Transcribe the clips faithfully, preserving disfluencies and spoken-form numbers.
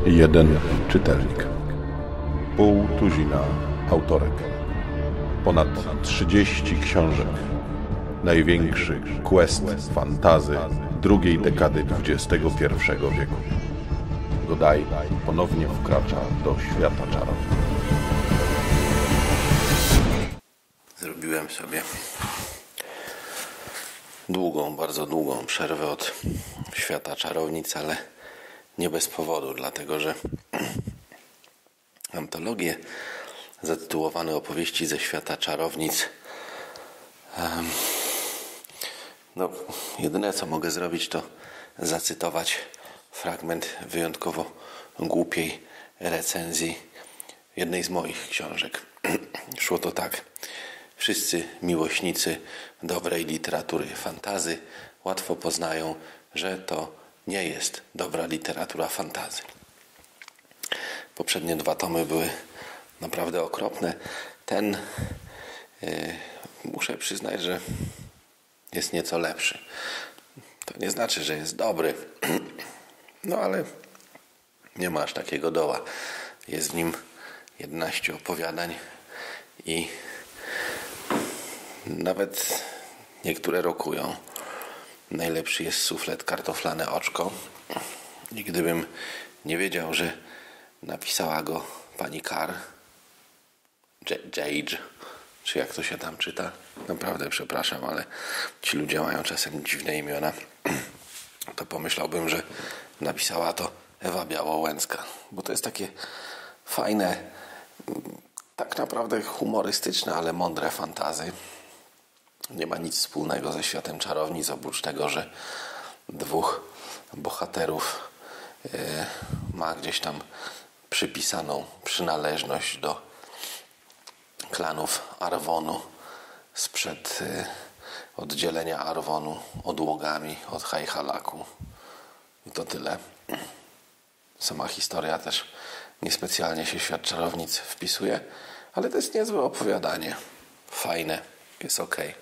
Jeden czytelnik. Pół tuzina autorek. Ponad trzydzieści książek. Największy quest fantazy drugiej dekady dwudziestego pierwszego wieku. Godaj ponownie wkracza do świata czarów. Zrobiłem sobie długą, bardzo długą przerwę od świata czarownic, ale nie bez powodu, dlatego że antologie zatytułowane Opowieści ze świata czarownic, um, no jedyne co mogę zrobić, to zacytować fragment wyjątkowo głupiej recenzji jednej z moich książek. Szło to tak. Wszyscy miłośnicy dobrej literatury fantazy łatwo poznają, że to nie jest dobra literatura fantazy. Poprzednie dwa tomy były naprawdę okropne. Ten yy, muszę przyznać, że jest nieco lepszy. To nie znaczy, że jest dobry. No ale nie ma aż takiego doła. Jest w nim jedenaście opowiadań i nawet niektóre rokują. Najlepszy jest suflet Kartoflane oczko. I gdybym nie wiedział, że napisała go pani Carr, Jade, czy jak to się tam czyta, naprawdę przepraszam, ale ci ludzie mają czasem dziwne imiona, to pomyślałbym, że napisała to Ewa Białołęcka, bo to jest takie fajne, tak naprawdę humorystyczne, ale mądre fantazy. Nie ma nic wspólnego ze światem czarownic, oprócz tego, że dwóch bohaterów yy, ma gdzieś tam przypisaną przynależność do klanów Arwonu sprzed yy, oddzielenia Arwonu odłogami od Hajhalaku. I to tyle. Sama historia też niespecjalnie się w świat czarownic wpisuje, ale to jest niezłe opowiadanie. Fajne, jest okej.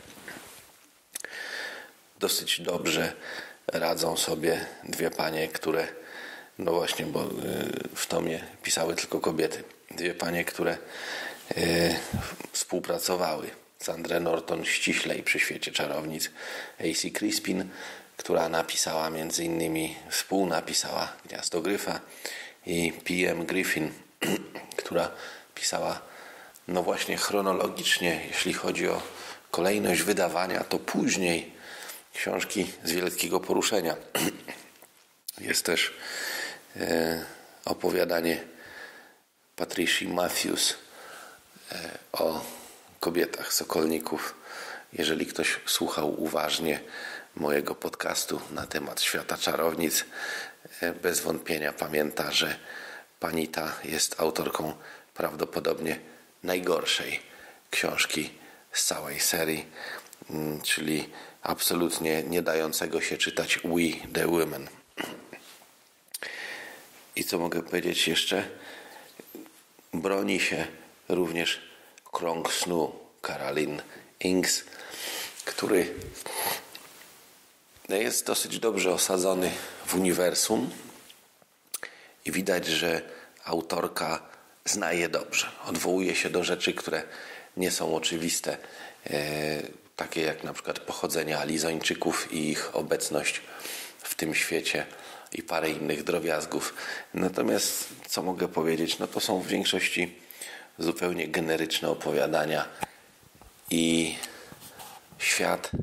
Dosyć dobrze radzą sobie dwie panie, które, no właśnie, bo w tomie pisały tylko kobiety. Dwie panie, które yy, współpracowały. Sandrę Norton ściślej przy świecie czarownic. A C Crispin, która napisała między innymi, współnapisała Gniazdo Gryfa, i P M Griffin, która pisała, no właśnie chronologicznie, jeśli chodzi o kolejność wydawania, to później książki z wielkiego poruszenia. Jest też e, opowiadanie Patricia Matthews e, o kobietach sokolników. Jeżeli ktoś słuchał uważnie mojego podcastu na temat świata czarownic, e, bez wątpienia pamięta, że pani ta jest autorką prawdopodobnie najgorszej książki z całej serii, m, czyli absolutnie nie dającego się czytać We the Women. I co mogę powiedzieć jeszcze? Broni się również Krąg Snu Caroline Inks, który jest dosyć dobrze osadzony w uniwersum i widać, że autorka zna je dobrze. Odwołuje się do rzeczy, które nie są oczywiste, takie jak na przykład pochodzenie Alizończyków i ich obecność w tym świecie i parę innych drobiazgów. Natomiast co mogę powiedzieć? No to są w większości zupełnie generyczne opowiadania i świat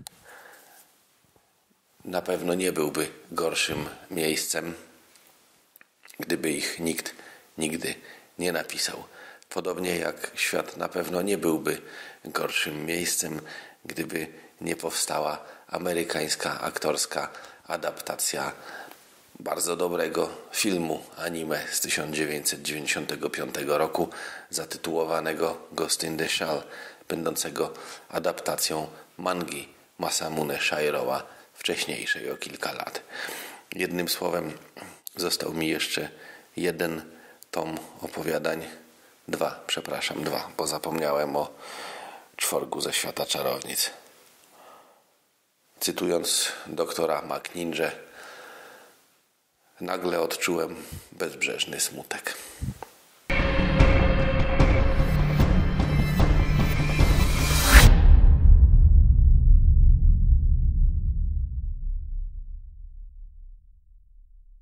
na pewno nie byłby gorszym miejscem, gdyby ich nikt nigdy nie napisał. Podobnie jak świat na pewno nie byłby gorszym miejscem, gdyby nie powstała amerykańska aktorska adaptacja bardzo dobrego filmu anime z tysiąc dziewięćset dziewięćdziesiątego piątego roku zatytułowanego Ghost in the Shell, będącego adaptacją mangi Masamune Shairoa, wcześniejszej o kilka lat. Jednym słowem został mi jeszcze jeden tom opowiadań, dwa, przepraszam, dwa, bo zapomniałem o czworgu ze świata czarownic. Cytując doktora McNinja, nagle odczułem bezbrzeżny smutek.